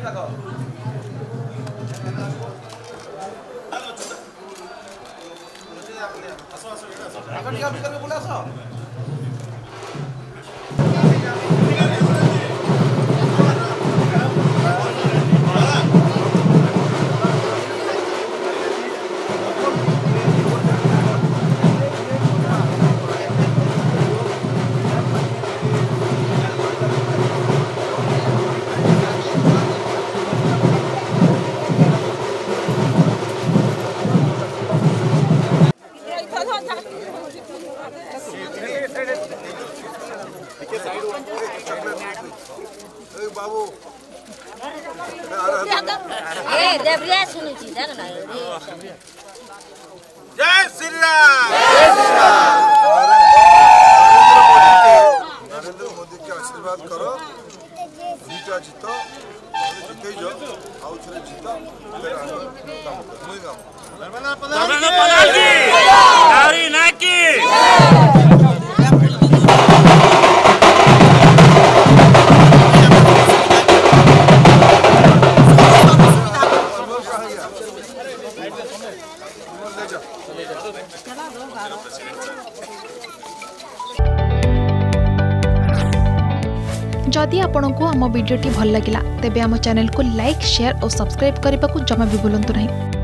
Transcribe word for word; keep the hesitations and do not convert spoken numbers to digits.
बाबू जय श्री राम। नरेंद्र मोदी के आशीर्वाद करो जीता जीत जीते जो आउ थे जीत जदि आपंक आम भिडी भल लगा तेब आम चैनल को लाइक शेयर और सब्सक्राइब करने को जमा भी भूलु नहीं।